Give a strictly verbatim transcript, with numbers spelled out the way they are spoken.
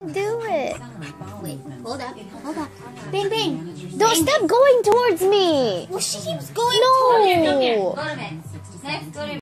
Do it. Wait, hold up, hold up. Bing, bing. Don't Bing, stop bing. going towards me. Well, she keeps going No. towards you. Go to bed. Next, go to